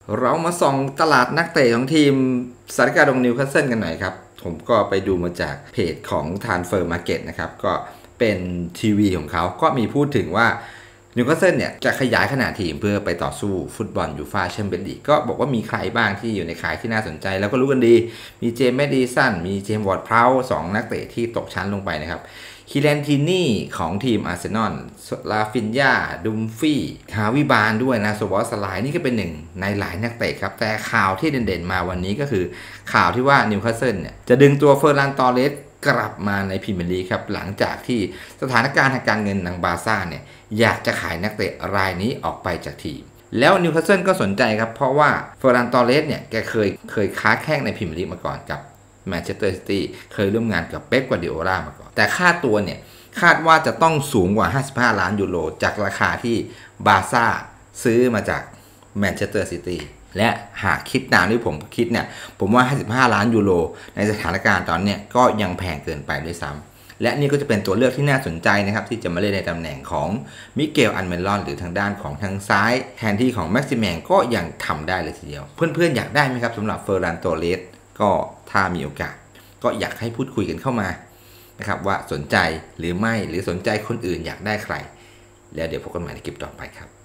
เรามาส่องตลาดนักเตะของทีมซาร์กาดงนิวคาสเซิลกันหน่อยครับผมก็ไปดูมาจากเพจของทานเฟอร์มาร์เก็ตนะครับก็เป็นทีวีของเขาก็มีพูดถึงว่านิวคาสเซิลเนี่ยจะขยายขนาดทีมเพื่อไปต่อสู้ฟุตบอลยูฟ่าแชมเปี้ยนลีกก็บอกว่ามีใครบ้างที่อยู่ในข่ายที่น่าสนใจแล้วก็รู้กันดีมีเจมส์แมดิสันมีเจมส์วอร์ดพราวส์2นักเตะที่ตกชั้นลงไปนะครับคิแลนทินี่ของทีมอาร์เซนอลลาฟินยาดุมฟี่ฮาวิบานด้วยนะโซบอสไลนี่ก็เป็นหนึ่งในหลายนักเตะครับแต่ข่าวที่เด่นๆมาวันนี้ก็คือข่าวที่ว่านิวคาสเซิลเนี่ยจะดึงตัวเฟอร์นัน ตอเรสกลับมาในพรีเมียร์ลีกครับหลังจากที่สถานการณ์ทางการเงินทางบาร์ซ่าเนี่ยอยากจะขายนักเตะรายนี้ออกไปจากทีมแล้วนิวคาสเซิลก็สนใจครับเพราะว่าเฟอร์นัน ตอเรสเนี่ยแกเคยค้าแข้งในพรีเมียร์ลีกมาก่อนกับแมนเชสเตอร์ซิตี้เคยร่วมงานกับเป๊ป กวาร์ดิโอลามาก่อนแต่ค่าตัวเนี่ยคาดว่าจะต้องสูงกว่า55ล้านยูโรจากราคาที่บาร์ซ่าซื้อมาจากแมนเชสเตอร์ซิตี้และหากคิดตามที่ผมคิดเนี่ยผมว่า55ล้านยูโรในสถานการณ์ตอนนี้ก็ยังแพงเกินไปด้วยซ้ำและนี่ก็จะเป็นตัวเลือกที่น่าสนใจนะครับที่จะมาเล่นในตำแหน่งของมิเกลอันเมลอนหรือทางด้านของทางซ้ายแทนที่ของแม็กซิแมนก็ยังทำได้เลยทีเดียวเพื่อนๆอยากได้ไหมครับสำหรับเฟอร์นัน โตเรสก็ถ้ามีโอกาสก็อยากให้พูดคุยกันเข้ามานะครับว่าสนใจหรือไม่หรือสนใจคนอื่นอยากได้ใครแล้วเดี๋ยวพบกันใหม่ในคลิปต่อไปครับ